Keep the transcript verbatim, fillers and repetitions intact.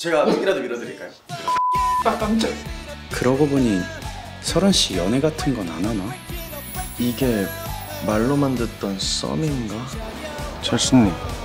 제가 이라도 밀어드릴까요? 딱 깜짝. 그러고 보니 설원 씨 연애 같은 건 안 하나? 이게 말로만 듣던 썸인가? 철수님